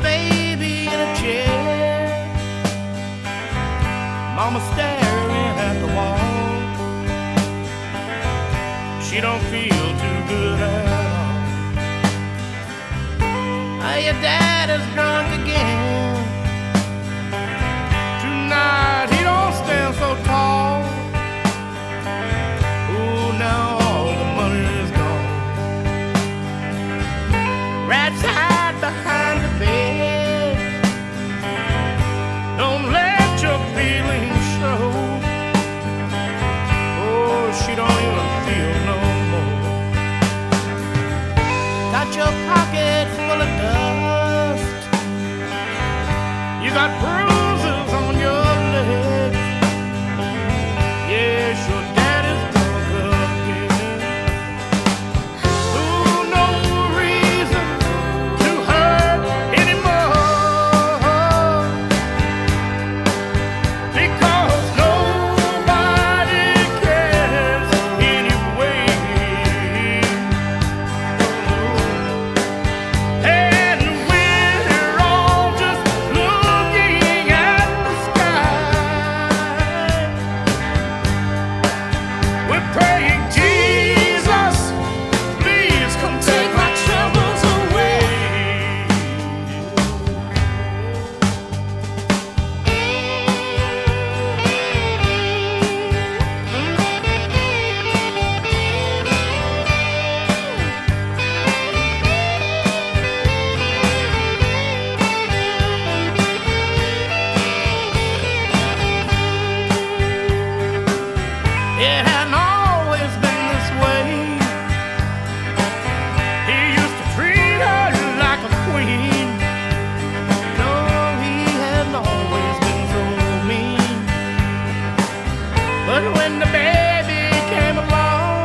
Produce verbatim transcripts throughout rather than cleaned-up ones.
baby in a chair, mama staring at the wall. She don't feel too good at all. Oh, your dad is drunk again. Tonight he don't stand so tall. Oh, now all the money is gone. Rats hide behind the bed. Don't let your feelings show. Oh, she don't even feel no more. Got your pocket full of dust. You got bruises on your legs. Yes, your daddy's drunk again. Ooh, no reason to hurt anymore, because nobody cares anyway. And we're all just looking at the sky. We're praying, Jesus, please come take my troubles away. It hadn't always been this way. He used to treat her like a queen. No, he hadn't always been so mean. But when the baby came along,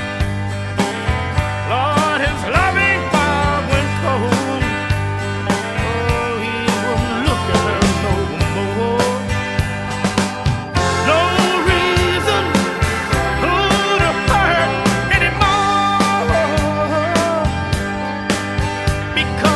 Lord, his loving fire went cold. Oh, he wouldn't look at her no more. No reason who to hurt anymore, because